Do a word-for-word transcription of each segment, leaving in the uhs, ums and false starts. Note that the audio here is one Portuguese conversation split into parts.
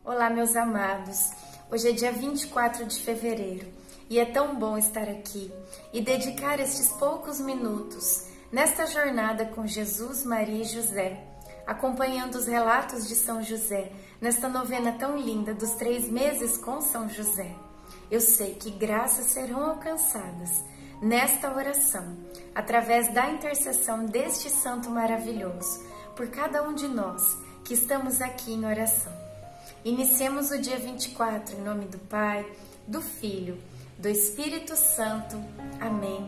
Olá, meus amados. Hoje é dia vinte e quatro de fevereiro e é tão bom estar aqui e dedicar estes poucos minutos nesta jornada com Jesus, Maria e José, acompanhando os relatos de São José nesta novena tão linda dos três meses com São José. Eu sei que graças serão alcançadas nesta oração, através da intercessão deste santo maravilhoso, por cada um de nós que estamos aqui em oração. Iniciemos o dia vinte e quatro em nome do Pai, do Filho, do Espírito Santo. Amém.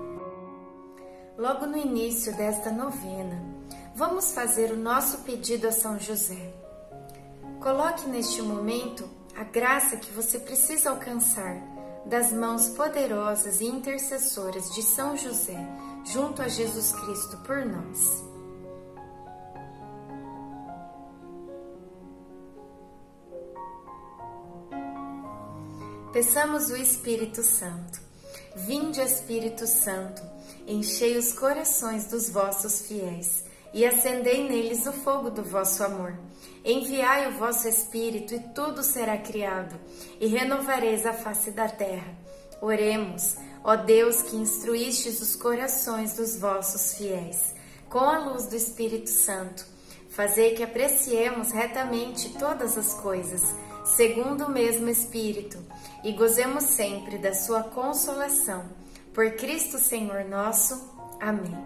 Logo no início desta novena, vamos fazer o nosso pedido a São José. Coloque neste momento a graça que você precisa alcançar das mãos poderosas e intercessoras de São José junto a Jesus Cristo por nós. Peçamos o Espírito Santo. Vinde, Espírito Santo, enchei os corações dos vossos fiéis e acendei neles o fogo do vosso amor. Enviai o vosso Espírito e tudo será criado e renovareis a face da terra. Oremos, ó Deus, que instruístes os corações dos vossos fiéis com a luz do Espírito Santo. Fazei que apreciemos retamente todas as coisas, segundo o mesmo Espírito, e gozemos sempre da sua consolação. Por Cristo Senhor nosso. Amém.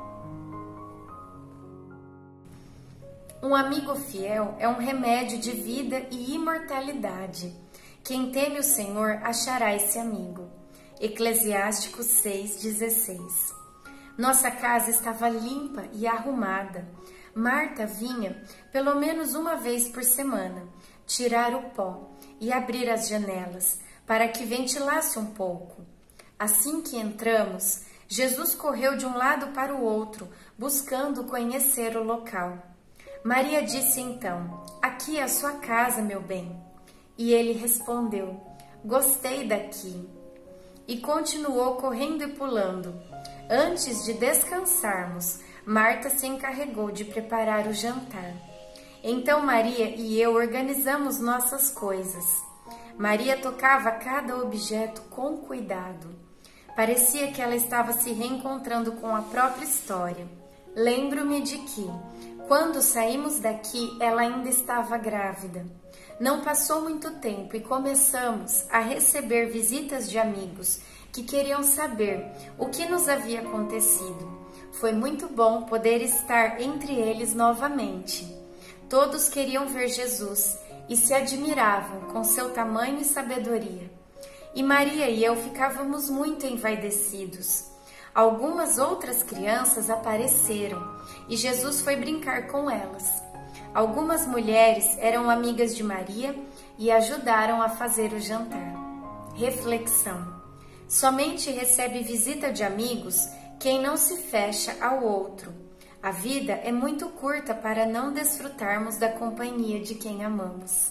Um amigo fiel é um remédio de vida e imortalidade. Quem teme o Senhor achará esse amigo. Eclesiásticos seis, dezesseis. Nossa casa estava limpa e arrumada. Marta vinha pelo menos uma vez por semana tirar o pó e abrir as janelas para que ventilasse um pouco. Assim que entramos, Jesus correu de um lado para o outro, buscando conhecer o local. Maria disse então: "Aqui é a sua casa, meu bem." E ele respondeu: "Gostei daqui." E continuou correndo e pulando. Antes de descansarmos, Marta se encarregou de preparar o jantar. Então Maria e eu organizamos nossas coisas. Maria tocava cada objeto com cuidado. Parecia que ela estava se reencontrando com a própria história. Lembro-me de que, quando saímos daqui, ela ainda estava grávida. Não passou muito tempo e começamos a receber visitas de amigos que queriam saber o que nos havia acontecido. Foi muito bom poder estar entre eles novamente. Todos queriam ver Jesus e se admiravam com seu tamanho e sabedoria. E Maria e eu ficávamos muito envaidecidos. Algumas outras crianças apareceram e Jesus foi brincar com elas. Algumas mulheres eram amigas de Maria e ajudaram a fazer o jantar. Reflexão: somente recebe visita de amigos quem não se fecha ao outro. A vida é muito curta para não desfrutarmos da companhia de quem amamos.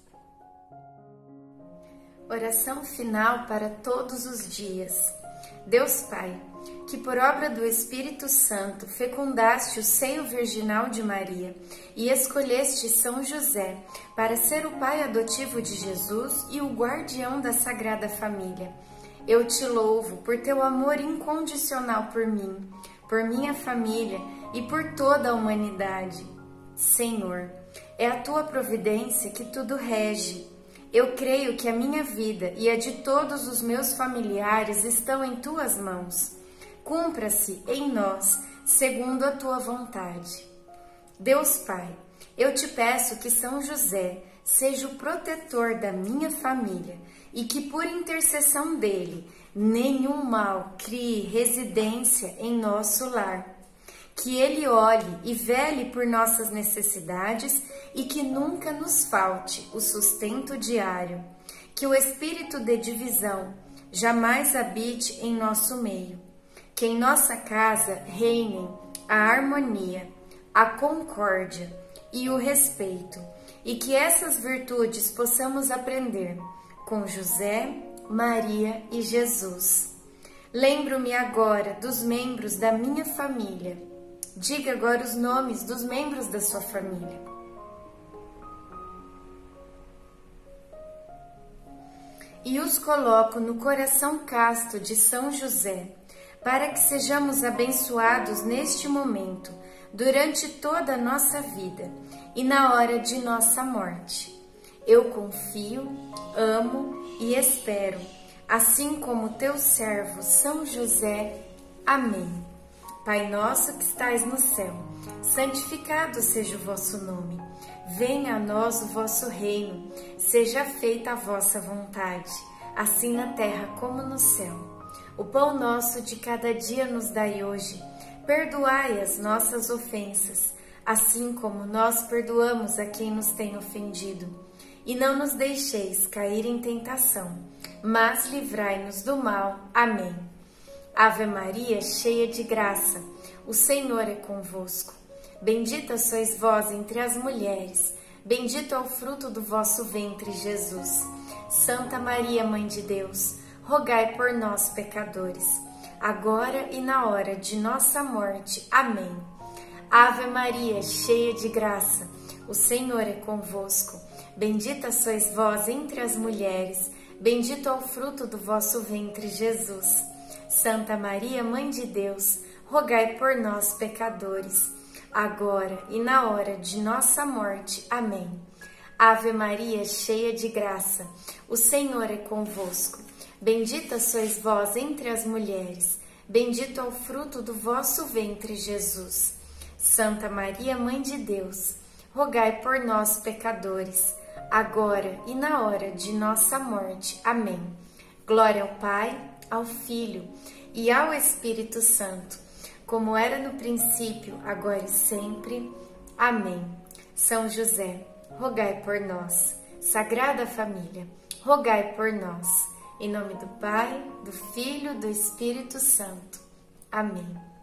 Oração final para todos os dias. Deus Pai, que por obra do Espírito Santo fecundaste o seio virginal de Maria e escolheste São José para ser o pai adotivo de Jesus e o guardião da Sagrada Família, eu te louvo por teu amor incondicional por mim, por minha família e por toda a humanidade. Senhor, é a tua providência que tudo rege. Eu creio que a minha vida e a de todos os meus familiares estão em tuas mãos. Cumpra-se em nós, segundo a tua vontade. Deus Pai, eu te peço que São José seja o protetor da minha família e que por intercessão dele nenhum mal crie residência em nosso lar. Que ele olhe e vele por nossas necessidades e que nunca nos falte o sustento diário. Que o espírito de divisão jamais habite em nosso meio. Que em nossa casa reinem a harmonia, a concórdia e o respeito, e que essas virtudes possamos aprender com José, Maria e Jesus. Lembro-me agora dos membros da minha família. Diga agora os nomes dos membros da sua família. e os coloco no coração casto de São José, para que sejamos abençoados neste momento, durante toda a nossa vida e na hora de nossa morte. Eu confio, amo e espero, assim como teu servo São José. Amém. Pai nosso que estais no céu, santificado seja o vosso nome. Venha a nós o vosso reino, seja feita a vossa vontade, assim na terra como no céu. O pão nosso de cada dia nos dai hoje. Perdoai as nossas ofensas, assim como nós perdoamos a quem nos tem ofendido. E não nos deixeis cair em tentação, mas livrai-nos do mal. Amém. Ave Maria, cheia de graça, o Senhor é convosco. Bendita sois vós entre as mulheres, bendito é o fruto do vosso ventre, Jesus. Santa Maria, Mãe de Deus, rogai por nós, pecadores, agora e na hora de nossa morte. Amém. Ave Maria, cheia de graça, o Senhor é convosco. Bendita sois vós entre as mulheres, bendito é o fruto do vosso ventre, Jesus. Santa Maria, Mãe de Deus, rogai por nós, pecadores, agora e na hora de nossa morte. Amém. Ave Maria, cheia de graça, o Senhor é convosco. Bendita sois vós entre as mulheres, bendito é o fruto do vosso ventre, Jesus. Santa Maria, Mãe de Deus, rogai por nós, pecadores, agora e na hora de nossa morte. Amém. Glória ao Pai, ao Filho e ao Espírito Santo, como era no princípio, agora e sempre. Amém. São José, rogai por nós. Sagrada Família, rogai por nós. Em nome do Pai, do Filho e do Espírito Santo. Amém.